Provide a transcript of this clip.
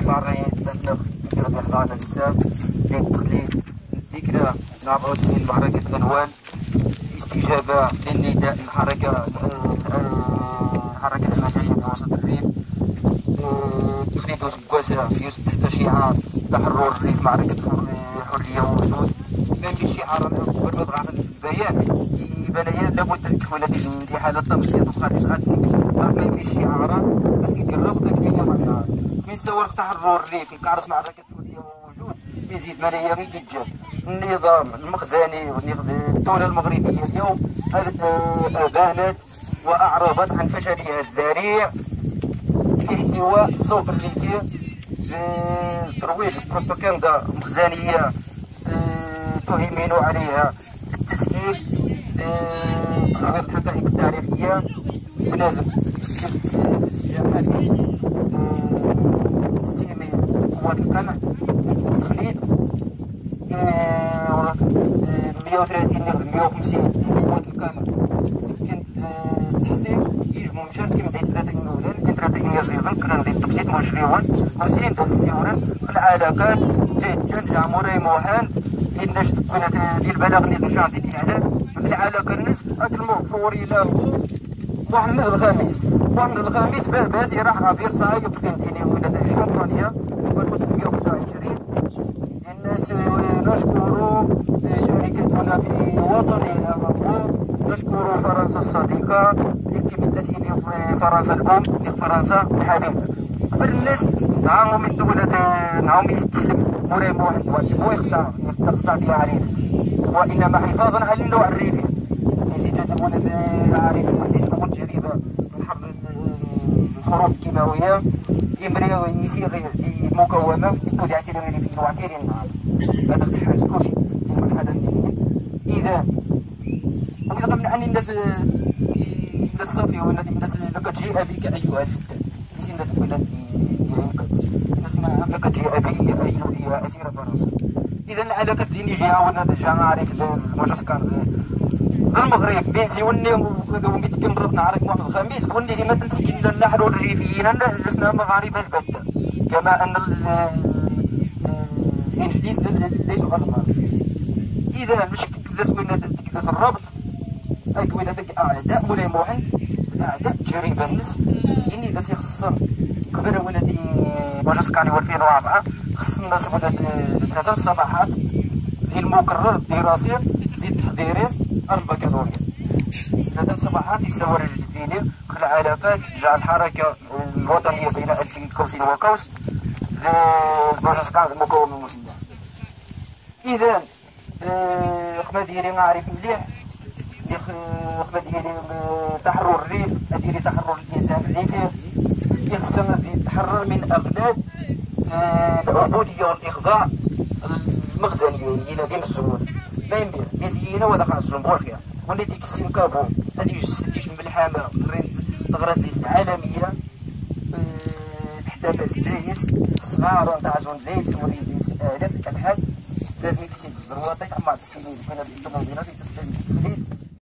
مرة يتبلغ ديال الهضانة السام للتقليد الذكرى نعم 94 محركة عنوان استجابة للنداء الحركة المسيحية في وسط الريف. تقليد وسكواسة يوسف تحت شعار تحرر الريف معركة حرية ووجود. ما يمكنش شعار قبل ما بغا في البيان يبان لابد ان تكون هذه حالة تمسيط وقادش غادي ما يمكنش شعارا خاص يقرب وتلقى معنا من سوى تحرر الريف يكارس معركة حرية ووجود يزيد مالية غير يتجاب النظام المخزني والدولة المغربية اليوم أبانت وأعربت عن فشلها الذريع في احتواء الصوت الريفي بترويج بروباغندا مخزنية تهيمن عليها التسجيل تصوير الحقائق التاريخية من السياحة السيمي قوات القمع التقليد 130 150 قوات القمع التحصيل يجمو مشان كيما دايز 30 نودان كاين 30 يرجيغن كنا ندير تبسيط مشريون مسين ديال السيورن العلاقات جنجع موراي موهان الناس تكون ديال البلاغ اللي نشان ديال الاعلام العلاقه الناس هاد المغفور الى محمد الخامس باز راح فيرساي وبقيتيني ولاد الشمبانيا 1529 الناس نشكر شركتنا في وطننا مبروك نشكر فرنسا الصديقه التي فرنسا الام فرنسا الحبيبه قبل الناس نعاهم من الدولة نعاهم يستسلم موراي واحد واجب ويخسر ديال عريف وانما حفاظا على اللوع الريفي يزيد هذا الولد عريف ليس اول تجربه من حرب الحروب الكيماويه يمري يسير مكونه يكون يعتبر في نوع كثير النهار هذا اقتحام سكوتي في المرحله الثانيه اذا وإذا قمنا عن الناس الصافي والذي الناس لقد جيء بك ايها الفتى يزيد هذا الولد لقد جاء بي أيها أسير فرنسا. إذا العلاقة الدينية جاونا جانا عارف المعسكر المغرب بين سيوني وميتكم ربنا عارف محمد الخامس وني زي ما تنسي إلا نحن الريفيين لسنا مغاربة البتة كما أن الإنجليز ليسوا أصغر. إذا مش كذا تكذا الربط أي كوينة أعداء مولاي موحد أعداء جريبة الناس إني ذا سيخصم كبر ولدي وجسكاني 2004 خص الناس ولاد 3 صباحات في المقرر الدراسي زيد تحضيري البكالوريا 3 صباحات يسوى الجديدين كل علاقات جاء الحركة الوطنية بين 2000 قوس وقوس للبوجسكان المكون من المسلمين. إذا خمديري نعرف مليح خمديري تحرر الريف أديري تحرر الإنسان الريفي يخصم يتحرر من أغلال العبودية والإخضاع المخزنية إلى ديم السهول لا ينبغي يزينا ولا خاص الجمهورية واللي ديك السين كابو هذه جسديش بالحامة تغرز عالمية تحتفل السايس الصغار تاع زون ليس وليس آلاف الأبحاث ديك السين الزرواتي مع السنين كنا بالمدينة في تسليم التقليد